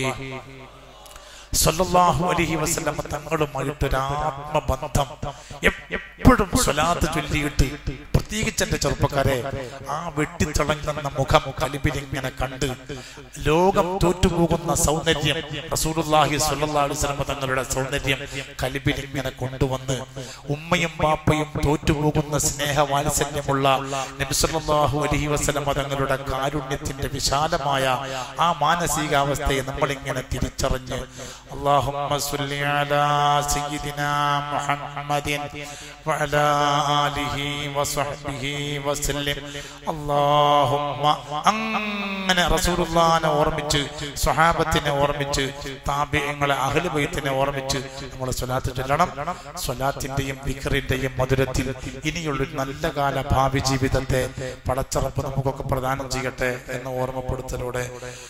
സ്വല്ലല്ലാഹു അലൈഹി വസല്ലം തങ്ങളുമായിട്ടൊരു ആത്മബന്ധം, എപ്പോഴും സ്വലാത്ത് ചൊല്ലിയിട്ട്, പ്രത്യേകിച്ച് എന്റെ ചെറുപ്പക്കാരെ, ആ വെട്ടിത്തിളങ്ങുന്ന മുഖം കൽബിലിങ്ങനെ കണ്ട് ലോകം തോറ്റുപോകുന്ന സൗന്ദര്യം, റസൂലുള്ളാഹി സ്വല്ലല്ലാഹു അലൈഹി വസല്ലം തങ്ങളുടെ സൗന്ദര്യം കൽബിലിങ്ങനെ കൊണ്ടുവന്ന് ഉമ്മയും ബാപ്പയും തോറ്റുപോകുന്ന സ്നേഹവാത്സല്യമുള്ള നബി സല്ലല്ലാഹു അലൈഹി വസല്ലം തങ്ങളുടെ കാരുണ്യത്തിന്റെ വിശാലമായ ആ മാനസികാവസ്ഥയെ നമ്മളിങ്ങനെ തിരിച്ചറിഞ്ഞ് അല്ലാഹുമ്മ സ്വല്ലി അലാ സയ്യിദിനാ മുഹമ്മദിൻ വഅലാ ആലിഹി വസഹ്ബിഹി വസല്ലം. അല്ലാഹുമ്മ അങ്ങനെ റസൂലുള്ളാഹിനെ ഓർമ്മിച്ച്, സ്വഹാബത്തിനെ ഓർമ്മിച്ച്, താബിഈങ്ങളെ, അഹ്ലു ബൈത്തിനെ ഓർമ്മിച്ച് നമ്മൾ സ്വലാത്ത് ചൊല്ലണം. സ്വലാത്തിന്റെയും ദിക്റിന്റെയും മധുരത്തിൽ ഇനിയുള്ള നല്ല കാല ഭാവി ജീവിതത്തെ പടച്ച റബ്ബ് നമുക്കൊക്കെ പ്രദാനം ചെയ്യട്ടെ എന്ന് ഓർമ്മപ്പെടുത്തലോടെ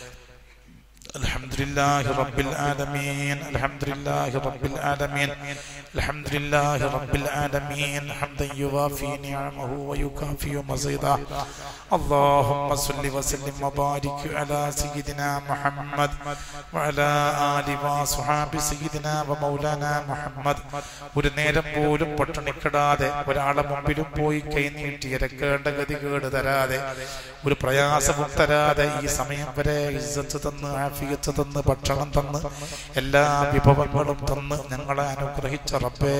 അൽഹംദുലില്ലാഹി റബ്ബിൽ ആലമീൻ, അൽഹംദുലില്ലാഹി റബ്ബിൽ ആലമീൻ, അൽഹംദുലില്ലാഹി റബ്ബിൽ ആലമീൻ ഹംദൻ യുവാഫി നിഅമഹു വയുകാഫിഉ മസീദ. അല്ലാഹുമ്മ സ്വല്ലി വസല്ലിം വബാരിക് അലാ സയ്യിദിനാ മുഹമ്മദ് വഅലാ ആലി വസ്ഹാബി സയ്യിദിനാ വമൗലാനാ മുഹമ്മദ്. ഒരു നേരം പോലും പട്ടിണിക്കിടാതെ, ഒരാളെ മുമ്പിലും പോയി കൈനീട്ടി ഇരക്കേണ്ട ഗതികേട് തരാതെ, ഒരു പ്രയാസവും തരാതെ ഈ സമയം വരെ ഇസ്സത്ത് തന്ന്, ആഫിയത്ത് തന്ന്, ഭക്ഷണം തന്ന്, എല്ലാ വിഭവങ്ങളും തന്ന് ഞങ്ങളെ അനുഗ്രഹിച്ച റബ്ബേ,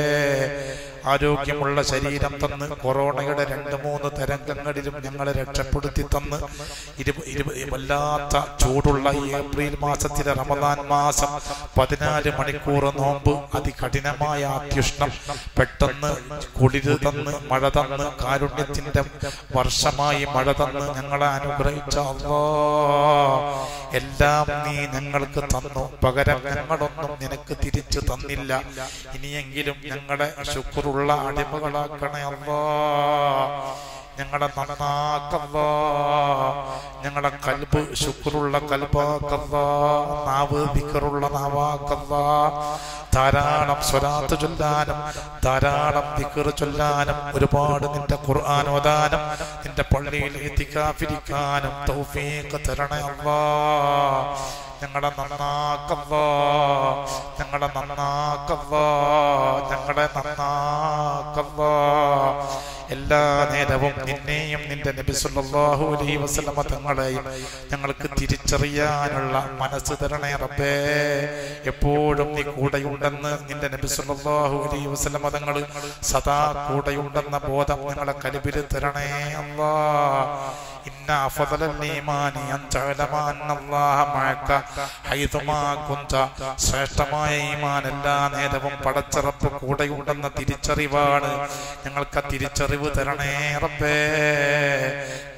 ആരോഗ്യമുള്ള ശരീരം തന്ന്, കൊറോണയുടെ 2-3 തരംഗങ്ങളിലും ഞങ്ങളെ രക്ഷപ്പെടുത്തി തന്ന്, വല്ലാത്ത ചൂടുള്ള ഈ ഏപ്രിൽ മാസത്തിലെ റമദാൻ മാസം 14 മണിക്കൂർ നോമ്പ്, അതികഠിനമായ അത്യുഷ്ണം, പെട്ടെന്ന് കുളിര് തന്ന്, മഴ തന്ന്, കാരുണ്യത്തിന്റെ വർഷമായി മഴ തന്ന് ഞങ്ങളെ അനുഗ്രഹിച്ച അല്ലാഹ്, എല്ലാം നീ ഞങ്ങൾക്ക് തന്നു. പകരം ഞങ്ങളൊന്നും നിനക്ക് തിരിച്ചു തന്നില്ല. ഇനിയെങ്കിലും ഞങ്ങളെ ശുക്റുള്ള അടിമകളാക്കണേ അല്ലാഹ്. ഞങ്ങളെ നന്നാക്കല്ലാ, ഞങ്ങളെ കൽബ് ശുക്റുള്ള കൽബാക്കല്ലാ, നാവ് ദിക്റുള്ള നാവാക്കല്ലാ. ധാരാളം സ്വലാത്ത് ചൊല്ലാനും, ധാരാളം ദിക്ർ ചൊല്ലാനും, ഒരുപാട് നിന്റെ ഖുർആൻ ഓതാനും, നിന്റെ പള്ളിയിൽ ഇത്തികാഫിരിക്കാനും തൗഫീഖ് തരണേ അല്ലാഹ്. ഞങ്ങളെ നന്നാക്കല്ലാ, ഞങ്ങളെ നന്നാക്കല്ലാ, ഞങ്ങളെ നന്നാക്കല്ലാ. എല്ലാ നേരവും നിന്നെയും നിന്റെ നബി സല്ലല്ലാഹു അലൈഹി വസല്ലമ തങ്ങളെയും ഞങ്ങൾക്ക് തിരിച്ചറിയാനുള്ള മനസ്സ് തരണേ റബ്ബേ. എപ്പോഴും നീ കൂടെയുണ്ടെന്ന് നിന്റെ നബി സല്ലല്ലാഹു അലൈഹി വസല്ലമ തങ്ങൾ സദാ കൂടെയുണ്ടെന്ന ബോധം ഞങ്ങളെ കൽബിൽ തരണേ അല്ലാഹ്. ഇന്ന അഫ്ളൽ ഈമാനി അൻ തഅലമ അന്നല്ലാഹ മഅക ഹൈതുമാ കുൻത. ശ്രേഷ്ഠമായ ഈമാൻ എല്ലാ നേരവും പടച്ച റബ്ബ് കൂടെയുണ്ടെന്ന തിരിച്ചറിവാണ്. ഞങ്ങൾക്ക് തിരിച്ചറിവ് തരണേ റബ്ബേ.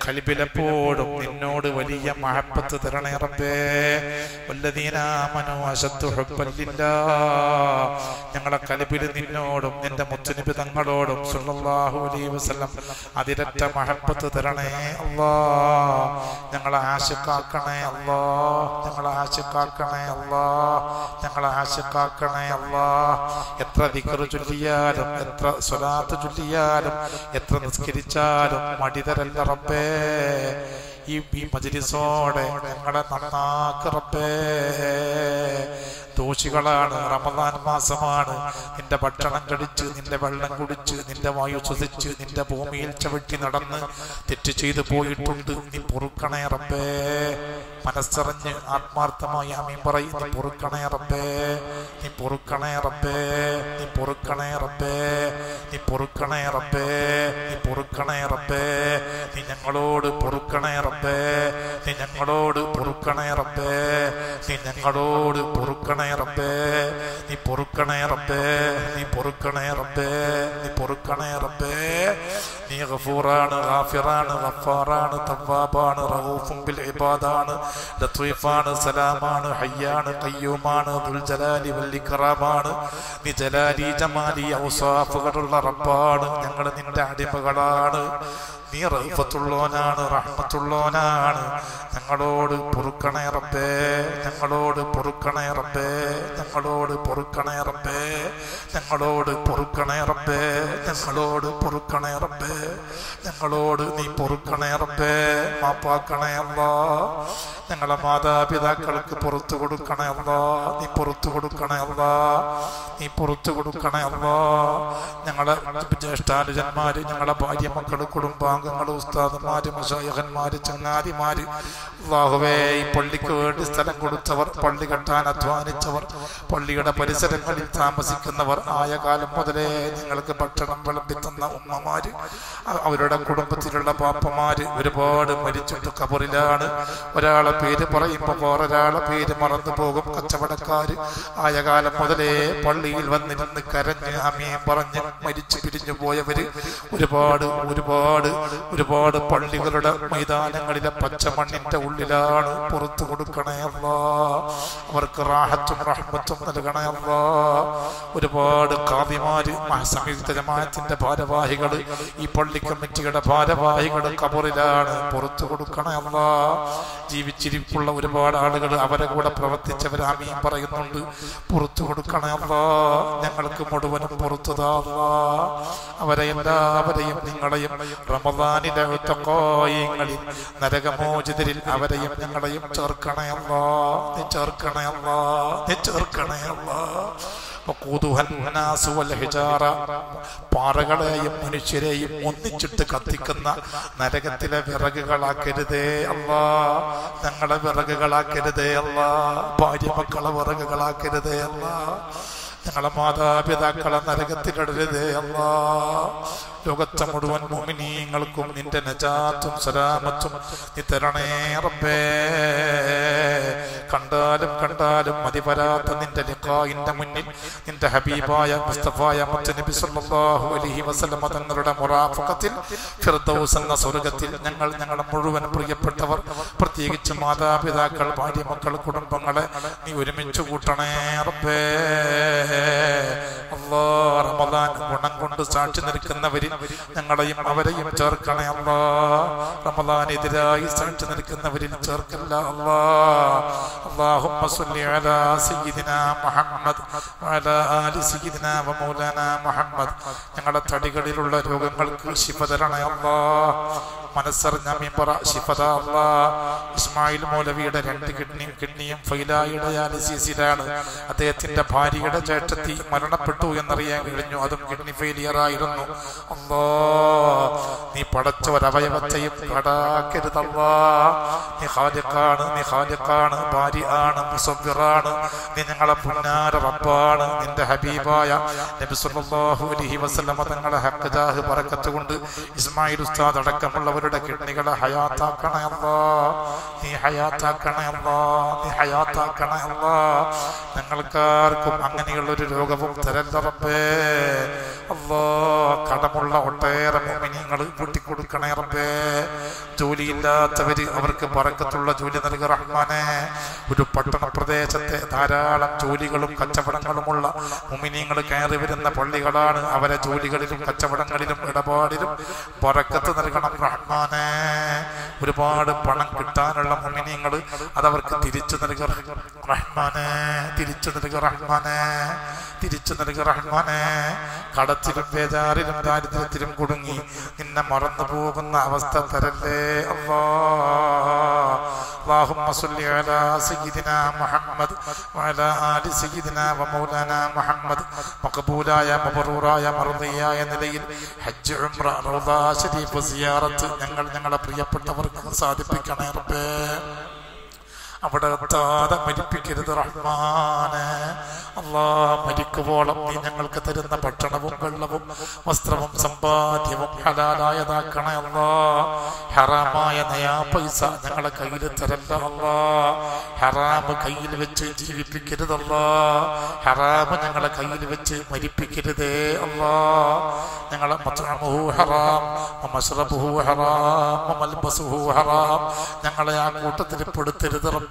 ഖൽബിലെപ്പോഴും നിന്നോട് വലിയ മഹബത്ത് തരണേ റബ്ബേ. വല്ലദീന ആമനൂ അശദ്ദു ഹുബ്ബൻ ലില്ലാഹ്, ഞങ്ങളെ ഖൽബിൽ നിന്നോടും നിന്റെ മുത്തുനബി തങ്ങളോടും സ്വല്ലല്ലാഹു അലൈഹി വസല്ലം അതിരറ്റ മഹബത്ത് തരണേ അല്ലാഹ്. ഞങ്ങളെ ആശിഖാക്കണേ അല്ലാഹ്, ഞങ്ങളെ ആശിഖാക്കണേ അല്ലാഹ്, ഞങ്ങളെ ആശിഖാക്കണേ അല്ലാഹ്. എത്ര ദിക്ർ ചൊല്ലിയാലും എത്ര സ്വലാത്ത് ചൊല്ലിയാലും എത്ര നിസ്കരിച്ചാലും മടിതരല്ല റബ്ബേ. ഈ മജ്‌ലിസോടെ ഞങ്ങളെ നന്നാക്ക് റബ്ബേ. ദോഷികളാണ്, റമദാൻ മാസമാണ്. നിന്റെ ഭക്ഷണം കഴിച്ച്, നിന്റെ വെള്ളം കുടിച്ച്, നിന്റെ വായു ശ്വസിച്ച്, നിന്റെ ഭൂമിയിൽ ചവിട്ടി നടന്ന് തെറ്റ് ചെയ്തു പോയിട്ടുണ്ട്. നീ പൊറുക്കണേ റബ്ബേ. മനസ്സറിഞ്ഞ് ആത്മാർത്ഥമായി ആമീൻ പറയും. നീ പൊറുക്കണേ റബ്ബേ, നീ പൊറുക്കണേ റബ്ബേ, നീ പൊറുക്കണേ റബ്ബേ, നീ പൊറുക്കണേ റബ്ബേ, നീ പൊറുക്കണേ റബ്ബേ. നീ ഞങ്ങളോട് പൊറുക്കണേ റബ്ബേ, നീ ഞങ്ങളോട് പൊറുക്കണേ റബ്ബേ, നീ ഞങ്ങളോട് പൊറുക്കണേ റബ്ബേ, നീ പൊറുക്കണേ റബ്ബേ, നീ പൊറുക്കണേ റബ്ബേ, നീ പൊറുക്കണേ റബ്ബേ. നീ ഗഫൂറാണ്, ഗാഫിറാണ്, ഗഫാറാണ്, തവ്വാബാണ്, റഊഫും ബിൽ ഇബാദാണ്, ലത്തീഫാണ്, സലാമാണ്, ഹയ്യാണ്, ഖയ്യൂമാണ്, ദുൽ ജലാലി വൽ ഇക്റാമാണ്. നീ ജലാലി ജമാലി ഔസാഫുകളുള്ള റബ്ബാണ്. ഞങ്ങൾ നിന്റെ അടിമകളാണ്. നീ റഹ്മത്തുള്ളവനാണ്, റഹ്മത്തുള്ളവനാണ്. ഞങ്ങളോട് പൊറുക്കണേ റബ്ബേ, ഞങ്ങളോട് പൊറുക്കണേ റബ്ബേ, ഞങ്ങളോട് പൊറുക്കണേ റബ്ബേ, ഞങ്ങളോട് പൊറുക്കണേ റബ്ബേ, ഞങ്ങളോട് പൊറുക്കണേ റബ്ബേ, ഞങ്ങളോട് നീ പൊറുക്കണേ റബ്ബേ. മാപ്പാക്കണേ അല്ലാഹ്. ഞങ്ങളെ മാതാപിതാക്കൾക്ക് പുറത്തു കൊടുക്കണേ അല്ലാഹ്. നീ പുറത്തു കൊടുക്കണേ അല്ലാഹ്, നീ പുറത്തു കൊടുക്കണേ അല്ലാഹ്. ഞങ്ങളെ ജ്യേഷ്ഠാനുജന്മാര്, ഞങ്ങളെ ഭാര്യ മക്കള്, കുടുംബാംഗങ്ങള്, ഉസ്താദന്മാര്, മശായിഖന്മാര്, ചങ്ങാതിമാര്, അല്ലാഹുവേ ഈ പള്ളിക്ക് വേണ്ടി സ്ഥലം കൊടുത്തവർ, പള്ളി കെട്ടാൻ അധ്വാനിച്ചവർ, പള്ളിയുടെ പരിസരങ്ങളിൽ താമസിക്കുന്നവർ, ആയ കാലം മുതലേ നിങ്ങൾക്ക് ഭക്ഷണം വിളമ്പി തന്ന ഉമ്മമാര്, അവരുടെ കുടുംബത്തിലുള്ള പാപ്പമാര് ഒരുപാട് മരിച്ചിട്ട് ഖബറിലാണ്. ഒരാളെ പേര് പറയുമ്പോൾ വേറൊരാളെ പേര് മറന്നു പോകും. കച്ചവടക്കാര് ആയ കാലം മുതലേ പള്ളിയിൽ വന്നിരുന്ന് കരഞ്ഞ് ആമീൻ പറഞ്ഞ് മരിച്ചു പിരിഞ്ഞു പോയവര് ഒരുപാട് ഒരുപാട് ഒരുപാട് പള്ളികളുടെ മൈതാനങ്ങളിലെ പച്ചമണ്ണിന്റെ ഉള്ളിലാണ്. പുറത്തു കൊടുക്കണേ അല്ലാഹ്. അവർക്ക് റാഹത്തും റഹ്മത്തും നൽകണേ അല്ലാഹ്. ഒരുപാട് ഖാദിമാര്, സംയുക്ത ജമാഅത്തിന്റെ ഭാരവാഹികള്, ഈ പള്ളി കമ്മിറ്റിയുടെ ഭാരവാഹികള് ഖബറിലാണ്. പുറത്തു കൊടുക്കണേ അല്ലാഹ്. ജീവിച്ചിരിപ്പുള്ള ഒരുപാട് ആളുകൾ അവരെ കൂടെ പ്രവർത്തിച്ചവർ ആമീൻ പറയുന്നുണ്ട്. പുറത്തു കൊടുക്കണേ അല്ലാഹ്. ഞങ്ങൾക്ക് മുഴുവനും പുറത്തു താ അല്ലാഹ്. അവരെ എല്ലാവരെയും നിങ്ങളെയും റമദാനിലെ ഉത്തഖായിങ്ങളിൽ, നരകമോചിതരിൽ അവരെയും ഞങ്ങളെയും ചേർക്കണേ അല്ലാഹ്. നീ ചേർക്കണേ അല്ലാഹ്, നീ ചേർക്കണേ അല്ലാഹ്. പാറകളെയും മനുഷ്യരെയും ഒന്നിച്ചിട്ട് കത്തിക്കുന്ന നരകത്തിലെ വിറകുകളാക്കരുതേ അല്ലാ. ഞങ്ങളെ വിറകുകളാക്കരുതേ അല്ലാ. ഭാര്യ മക്കളെ വിറകുകളാക്കരുതേ അല്ലാ. ഞങ്ങളെ മാതാപിതാക്കളെ നരകത്തിലിടരുതേ അല്ലാ. ലോകത്തെ മുഴുവൻ മുഅ്മിനീങ്ങൾക്കും നിന്റെ നജാത്തും സലാമത്തും നീ തരണേ റബ്ബേ. കണ്ടാലും കണ്ടാലും മതിവരാത്ത നിന്റെ ലിഖാഇന്റെ മുന്നിൽ നിന്റെ ഹബീബായ മുസ്തഫായ മുത്തനബി സല്ലല്ലാഹു അലൈഹി വസല്ലം തങ്ങളുടെ മുറാഫഖത്തിൽ ഫിർദൗസ് എന്ന സ്വർഗ്ഗത്തിൽ ഞങ്ങളുടെ മുഴുവൻ പ്രിയപ്പെട്ടവർ, പ്രത്യേകിച്ച് മാതാപിതാക്കൾ, ഭാര്യ മക്കൾ, കുടുംബങ്ങളെ നീ ഒരുമിച്ച് കൂട്ടണേ റബ്ബേ. അല്ലാഹ് റമദാൻ ഗുണം കൊണ്ട് സാക്ഷി നിൽക്കുന്നവരിൽ ഞങ്ങളെയും അവരെയും ചേർക്കണേ അല്ലാഹ്. റമദാനെതിരായി സാക്ഷി നിൽക്കുന്നവരിൽ ചേർക്കല്ല അല്ലാഹ്. اللهم صل على سيدنا محمد وعلى آل سيدنا ومولانا محمد. ഞങ്ങളുടെ തടികളിലുള്ള രോഗങ്ങൾക്ക് ശിഫ തരണേ അല്ലാഹ്. മനസ്സറിഞ്ഞ മീമ്പറ ശിഫ താ അല്ലാഹ്. ഇസ്മായിൽ മൗലവിയുടെ 2 കിഡ്നിയും ഫൈലായുടെ ഡയാലിസിസിലാണ്. അദ്ദേഹത്തിന്റെ ഭാര്യയുടെ ചേട്ടത്തി മരണപ്പെട്ടു എന്നറിയാൻ കഴിഞ്ഞു. അതും കിഡ്നി ഫെയിലിയർ ആയിരുന്നു. അല്ലാഹ് നീ പടച്ച ഒരവയവത്തെയും കടാക്കരുതല്ലാ. നീ ഖാലിഖാണ്, നീ ഖാലിഖാണ്, ബാരിആണ്, മുസവ്വിറാണ്. നീ ഞങ്ങളെ പുന്നാര റബ്ബാണ്. നിന്റെ ഹബീബായ നബി സല്ലല്ലാഹു അലൈഹി വസല്ലം തങ്ങളുടെ ഹഖ് ജാഹ് ബറക്കത്ത് കൊണ്ട് ഇസ്മായിൽ ഉസ്താദ് അടക്കമുള്ളവരുടെ കിഡ്നികളെ ഹയാത്താക്കണേ അല്ലാഹ്. നീ ഹയാത്താക്കണേ അല്ലാഹ്, നീ ഹയാത്താക്കണേ അല്ലാഹ്. ഞങ്ങൾക്കാർക്കും അങ്ങനെയുള്ളൊരു രോഗവും തരല്ല റബ്ബേ. അല്ലാ കടമുള്ള ഒട്ടേറെ മുഅ്മിനീങ്ങൾ കൂട്ടിക്കൊടുക്കണേ റബ്ബേ. ജോലിയില്ലാത്തവര് അവർക്ക് ബറക്കത്തുള്ള ജോലി നൽകുക റഹ്മാനെ. ഒരു പട്ടണ പ്രദേശത്തെ ധാരാളം ജോലികളും കച്ചവടങ്ങളുമുള്ള മുഅ്മിനീങ്ങൾ കയറി വരുന്ന പള്ളികളാണ്. അവരെ ജോലികളിലും കച്ചവടങ്ങളിലും ഇടപാടിലും ബറക്കത്ത് നൽകണം റഹ്മാനെ. ഒരുപാട് പണം കിട്ടാനുള്ള മുഅ്മിനീങ്ങൾ അതവർക്ക് തിരിച്ചു നൽകുക റഹ്മാനെ. തിരിച്ചു നൽകുക റഹ്മാനെ. തിരിച്ചു നൽകുക റഹ്മാനെ. കടത്തിലും ബേജാറിലും ദാരിദ്ര്യത്തിലും കുടുങ്ങി നിന്നെ മറന്നു പോകുന്ന അവസ്ഥ തരല്ലേ അല്ലാ. اللهم صل على سيدنا محمد وعلى آل سيدنا ومولانا محمد. മഖബൂലായ മബ്റൂറായ മർദിയായ നിലയിൽ ഹജ്ജ് ഉംറ റൗദ ശരീഫ് സിയാറത്ത് ഞങ്ങളെ പ്രിയപ്പെട്ടവർക്ക് സാധിപ്പിക്കണേ റബ്ബേ. അവിടെ എത്താതെ മരിപ്പിക്കരുത് റഹ്മാനെ. അല്ലാ മരിക്കുവോളം നീ ഞങ്ങൾക്ക് തരുന്ന ഭക്ഷണവും വെള്ളവും വസ്ത്രവും സമ്പാദ്യവും ഹലാലായതാക്കണേ അല്ലാ. ഹറാമായ നയാ പൈസ ഞങ്ങളെ കയ്യിൽ തരല്ല അല്ലാ. ഹറാമ് കയ്യിൽ വെച്ച് ജീവിപ്പിക്കരുതല്ലാ. ഹറാമ് ഞങ്ങളെ കയ്യിൽ വെച്ച് മരിപ്പിക്കരുതേ അല്ലാ. ഞങ്ങളെ മത്അമുഹു ഹറാം വമശ്റബുഹു ഹറാം വമൽബസുഹു ഹറാം ഞങ്ങളെ ആ കൂട്ടത്തിൽ പെടുത്തരുത് റബ്ബേ.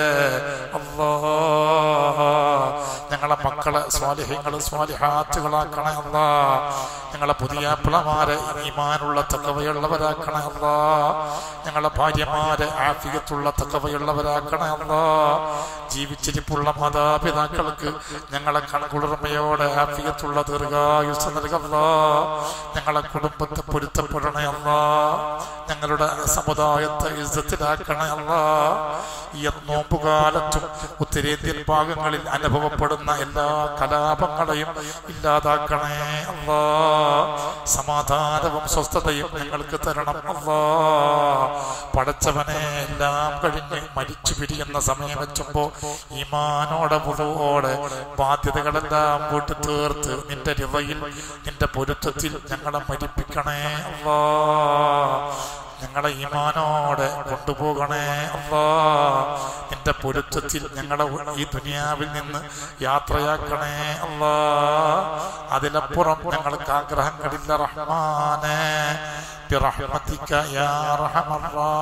ഞങ്ങളെ മക്കളെ സ്വാലിഹീങ്ങള് സ്വാലിഹാത്തുകളാക്കണേ അല്ലാ. ഞങ്ങളെ പുതിയ പിള്ളമാരെ ഈമാനുള്ള തഖ്വയുള്ളവരാക്കണേ അല്ലാ. ഞങ്ങളെ ഭാര്യമാരെ ആഫിയത്തുള്ള തഖ്വയുള്ളവരാക്കണേ അല്ലാ. ജീവിച്ചിരിപ്പുള്ള മാതാപിതാക്കൾക്ക് ഞങ്ങളെ കൺകുളിർമയോടെ ആഫിയത്തുള്ള ദീർഘായുസ്സ് നൽകല്ലാ. ഞങ്ങളെ കുടുംബത്തെ പൊരുത്തപ്പെടണേ അല്ലാ. ഞങ്ങളുടെ സമുദായത്തെ ഇസ്സത്തിലാക്കണേ അല്ലാ. ഈ നോമ്പുകാലത്തും ഉത്തരേന്ത്യൻ ഭാഗങ്ങളിൽ അനുഭവപ്പെടുന്ന എല്ലാ കലാപങ്ങളെയും ഇല്ലാതാക്കണേ അല്ലാ. സമാധാനവും സ്വസ്ഥതയും ഞങ്ങൾക്ക് തരണം അല്ലാ. പടച്ചവനെ എല്ലാം കഴിഞ്ഞ് മരിച്ചു പിരിയുന്ന സമയം വെച്ചുമ്പോ ഈമാനോടെ വുളൂഓടെ ബാധ്യതകളെല്ലാം വീട്ടി തീർത്ത് നിന്റെ റിളയിൽ നിന്റെ പൊരുത്തത്തിൽ ഞങ്ങളെ മരിപ്പിക്കണേ അല്ലാ. ഞങ്ങളെ ഈമാനോടെ കൊണ്ടുപോകണേ അല്ലാ. നിന്റെ പൊരുത്തത്തിൽ ഞങ്ങളെ ഈ ദുനിയാവിൽ നിന്ന് യാത്രയാക്കണേ അല്ലാ. അതിലപ്പുറം ഞങ്ങൾക്ക് ആഗ്രഹങ്ങളില്ല റഹ്മാനെ. ബിറഹ്മതിക യാ അർഹമർ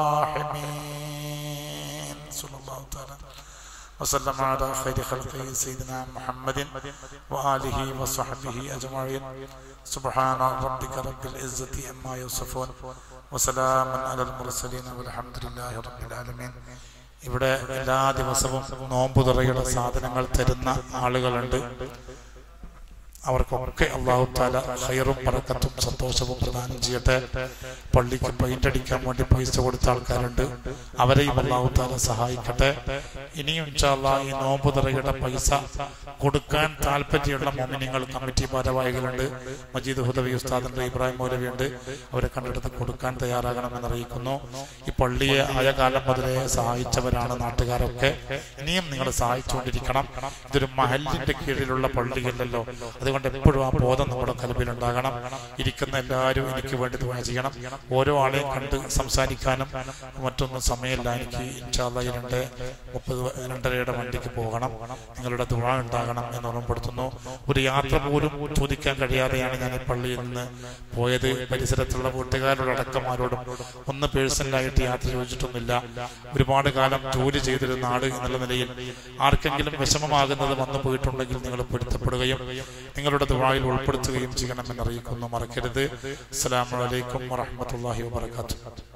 റഹീമീൻ. സല്ലല്ലാഹു തആല وسلم على خير خلقه سيدنا محمد وآله وصحبه أجمعين. سبحان ربك رب العزة عما يصفون وسلام على المرسلين والحمد لله رب العالمين. ഇവിടെ എല്ലാ ദിവസവും നോമ്പുതുറയുടെ സാധനങ്ങൾ തരുന്ന ആളുകളുണ്ട്. അവർക്കൊക്കെ അല്ലാഹു തആല ഖൈറും ബറക്കത്തും സന്തോഷവും പ്രദാനം ചെയ്യട്ടെ. പള്ളിക്ക് പെയിന്റ് അടിക്കാൻ വേണ്ടി പൈസ കൊടുത്ത ആൾക്കാരുണ്ട്. അവരെയും അല്ലാഹു തആല സഹായിക്കട്ടെ. ഇനിയും ഇൻഷാ അല്ലാഹ് ഈ നോമ്പുതുറയുടെ പൈസ കൊടുക്കാൻ താല്പര്യമുള്ള മുഅ്മിനീങ്ങൾ കമ്മിറ്റി ഭാരവാഹികളുണ്ട്. മജീദ് ഹുദവി ഉസ്താദുണ്ട്, ഇബ്രാഹിം മൗലവി ഉണ്ട്. അവരെ കണ്ടെടുത്ത് കൊടുക്കാൻ തയ്യാറാകണമെന്ന് അറിയിക്കുന്നു. ഈ പള്ളിയെ ആയ കാലം മുതലേ സഹായിച്ചവരാണ് നാട്ടുകാരൊക്കെ. ഇനിയും നിങ്ങൾ സഹായിച്ചുകൊണ്ടിരിക്കണം. ഇതൊരു മഹല്ലിന്റെ കീഴിലുള്ള പള്ളിയല്ലല്ലോ. അതുകൊണ്ട് എപ്പോഴും ആ ബോധം നമ്മുടെ കൽബിലുണ്ടാകണം. ഇരിക്കുന്ന എല്ലാവരും എനിക്ക് വേണ്ടി ദുആ ചെയ്യണം. ഓരോ ആളെയും കണ്ട് സംസാരിക്കാനും മറ്റൊന്നും സമയമില്ല എനിക്ക്. ഇൻഷാ അല്ലാഹ് 2:30 വണ്ടിക്ക് പോകണം. നിങ്ങളുടെ ദുആ ഉണ്ടാകണം എന്ന് ഓർമ്മപ്പെടുത്തുന്നു. ഒരു യാത്ര പോലും ചോദിക്കാൻ കഴിയാതെയാണ് ഞാൻ ഈ പള്ളിയിൽ നിന്ന് പോയത്. പരിസരത്തുള്ള വീട്ടുകാരോടടക്കമാരോടും ഒന്ന് പേഴ്സണലായിട്ട് യാത്ര ചോദിച്ചിട്ടൊന്നുമില്ല. ഒരുപാട് കാലം ജോലി ചെയ്തിരുന്ന ആള് എന്നുള്ള നിലയിൽ ആർക്കെങ്കിലും വിഷമമാകുന്നത് വന്നു പോയിട്ടുണ്ടെങ്കിൽ നിങ്ങൾ പൊരുത്തപ്പെടുകയും നിങ്ങളുടെ ദുആയിൽ ഉൾപ്പെടുത്തുകയും ചെയ്യണമെന്ന് അറിയിക്കുന്നു. മറക്കരുത്. അസ്സലാമു അലൈക്കും വറഹ്മത്തുള്ളാഹി വബറകാതുഹു.